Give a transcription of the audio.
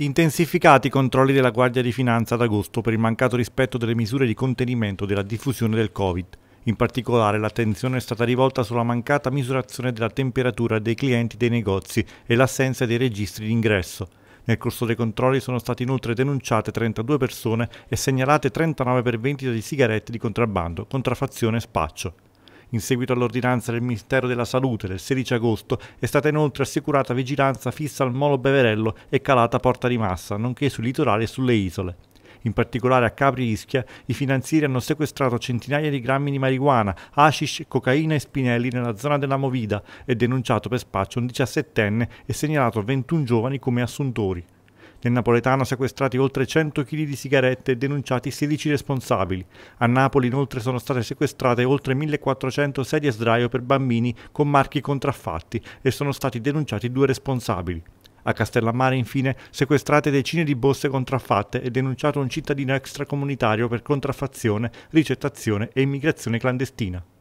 Intensificati i controlli della Guardia di Finanza ad agosto per il mancato rispetto delle misure di contenimento della diffusione del Covid. In particolare l'attenzione è stata rivolta sulla mancata misurazione della temperatura dei clienti dei negozi e l'assenza dei registri di ingresso. Nel corso dei controlli sono state inoltre denunciate 32 persone e segnalate 39 per vendita di sigarette di contrabbando, contraffazione e spaccio. In seguito all'ordinanza del Ministero della Salute del 16 agosto è stata inoltre assicurata vigilanza fissa al Molo Beverello e Calata Porta di Massa, nonché sui litorali e sulle isole. In particolare a Capri Ischia i finanzieri hanno sequestrato centinaia di grammi di marijuana, hashish, cocaina e spinelli nella zona della Movida e denunciato per spaccio un 17enne e segnalato 21 giovani come assuntori. Nel napoletano sequestrati oltre 100 kg di sigarette e denunciati 16 responsabili. A Napoli inoltre sono state sequestrate oltre 1400 sedie a sdraio per bambini con marchi contraffatti e sono stati denunciati 2 responsabili. A Castellammare infine sequestrate decine di borse contraffatte e denunciato un cittadino extracomunitario per contraffazione, ricettazione e immigrazione clandestina.